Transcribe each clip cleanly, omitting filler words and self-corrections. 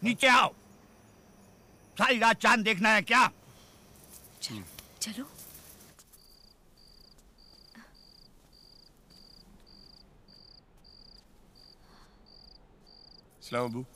नीचे आओ। सारी रात चांद देखना है क्या? चलो। सलाम अबू।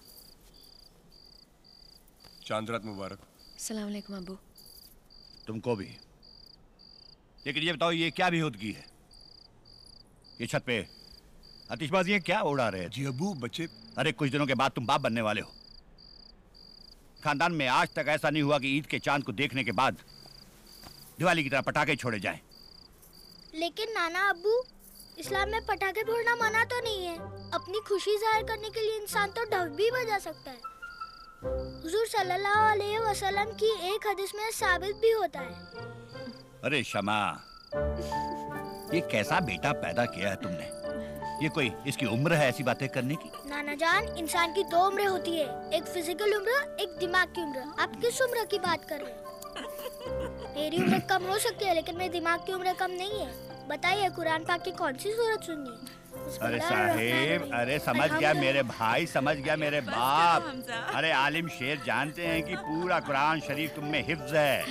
चांद रात मुबारक। सलाम अलैकुम अबू। तुमको भी। लेकिन ये बताओ, ये क्या बेहूदगी है? ये छत पे आतिशबाजियां क्या उड़ा रहे हैं? जी अबू, बच्चे। अरे कुछ दिनों के बाद तुम बाप बनने वाले हो। खानदान में आज तक ऐसा नहीं हुआ कि ईद के चांद को देखने के बाद दिवाली की तरह पटाखे छोड़े जाएं। लेकिन नाना अब्बू, इस्लाम में पटाखे फोड़ना मना तो नहीं है। अपनी खुशी जाहिर करने के लिए इंसान तो ढोल भी बजा सकता है। हुजूर सल्लल्लाहु अलैहि वसल्लम की एक हदीस में साबित भी होता है। अरे शमा, ये कैसा बेटा पैदा किया है तुमने? ये कोई इसकी उम्र है ऐसी बातें करने की? नाना जान, इंसान की 2 उम्रें होती है, एक फिजिकल उम्र, एक दिमाग की उम्र। आप किस उम्र की बात कर रहे हैं? मेरी उम्र कम हो सकती है, लेकिन मेरे दिमाग की उम्र कम नहीं है। बताइए, कुरान पाक की कौन सी सूरत सुननी है? अरे साहेब, अरे समझ गया मेरे भाई, समझ गया मेरे बाप। अरे आलिम शेर जानते हैं कि पूरा कुरान शरीफ तुम में हिफ्ज है।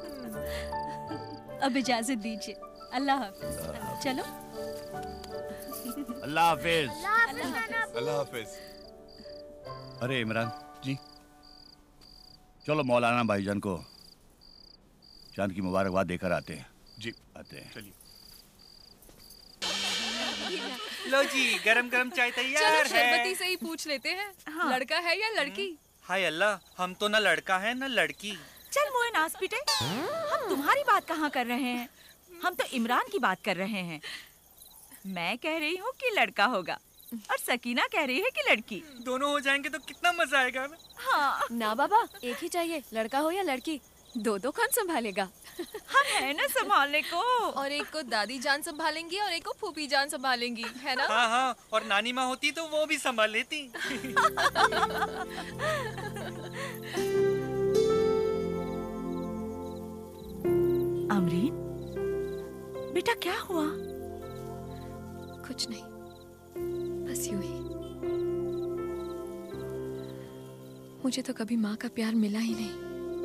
अब इजाजत दीजिए। अल्लाह हाफिज। चलो। अल्लाह हाफिज। अल्लाह हाफिज। अरे इमरान जी, चलो मौलाना भाईजान को चांद की मुबारकबाद देकर आते हैं। जी आते हैं। चलिए। लो जी, गरम गरम चाय तैयार चलो है। शरबती से ही पूछ लेते हैं। हाँ। लड़का है या लड़की? हाय अल्लाह, हम तो न लड़का है न लड़की। चल मोए नास पिटे, हम तुम्हारी बात कहाँ कर रहे हैं? हम तो इमरान की बात कर रहे हैं। मैं कह रही हूँ कि लड़का होगा और सकीना कह रही है कि लड़की। दोनों हो जाएंगे तो कितना मजा आएगा ना? हाँ। ना बाबा, एक ही चाहिए, लड़का हो या लड़की। दो कौन संभालेगा? हम है ना संभालने को। और एक को दादी जान संभालेंगी और एक को फूफी जान संभालेंगी, है ना? हाँ हाँ, और नानी माँ होती तो वो भी संभाल लेती। अमरीन, बेटा क्या हुआ? कुछ नहीं, बस यूं ही। मुझे तो कभी माँ का प्यार मिला ही नहीं,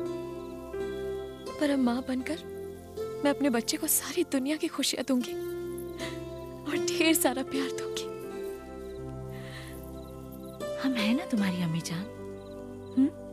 पर अब माँ बनकर मैं अपने बच्चे को सारी दुनिया की खुशियां दूंगी और ढेर सारा प्यार दूंगी। हम है ना तुम्हारी अम्मी जान।